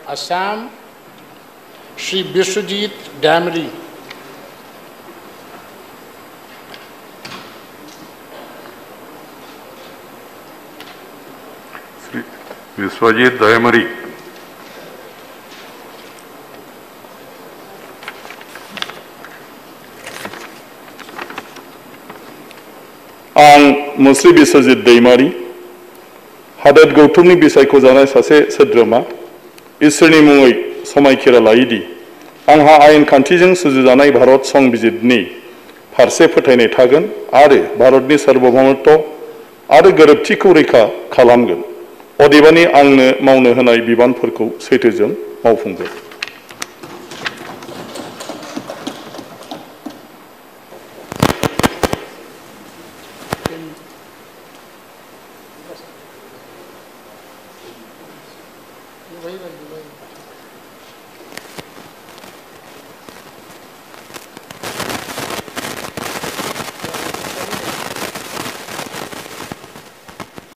Assam, Shri Biswajit Damri. Shri Biswajit Damri. आं मुस्रि बिस्वजित दैमारी हादोर गौतमनि बिसायख' जानाय सासे सोद्रोमा इसोरनि मुङै समायखिरा लायोदि आंहा आयेन खान्थिजों सुजुजानाय भारत संबिजितनि फारसे फोथायनाय थागोन आरो भारतनि सार्वभौमत्व आरो गोरोबथिखौ रैखा खालामगोन। अदेबानि आंनो मावनो होनाय बिबानफोरखौ सैथोजों मावफुंगोन। वही